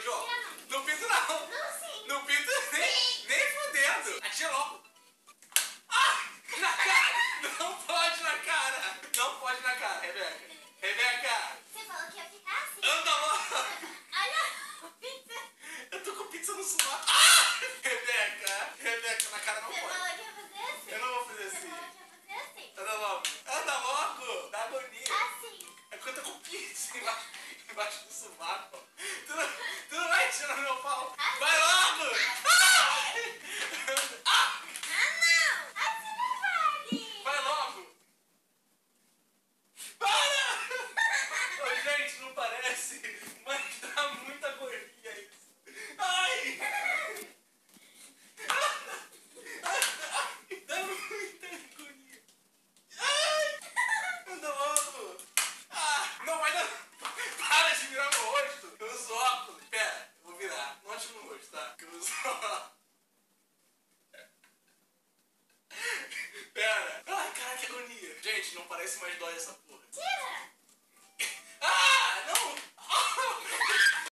João. Não pinto não. Não, sim. Não pinto nem fudendo. Atira logo. Ah! Na cara. Não pode na cara. Não pode na cara, Rebeca. Rebeca. Você falou que ia ficar assim. Anda logo. Olha, pizza. Eu tô com pizza no sovaco. Ah! Rebeca. Rebeca, na cara não Você pode. falou que ia fazer assim. Eu não vou fazer Você assim. falou que ia fazer assim. Anda logo. Anda logo. Dá agonia. Assim. É que eu tô com pizza embaixo do sovaco. Tu não vai tirar meu pau. Vai logo. Ah! Ah! Ah, não. Assim não vale. Vai logo. Para! Ô, gente, não parece, mas dá muita agonia isso. Ai! Dá muita agonia. Ai! Anda logo. Ah, não vai dar. Para de virar meu rosto. Eu uso óculos. Pera, eu vou virar. Não acho no rosto, tá? Eu uso óculos. Pera. Ai, cara, que agonia. Gente, não parece mais dói essa porra. Tira. Ah, não!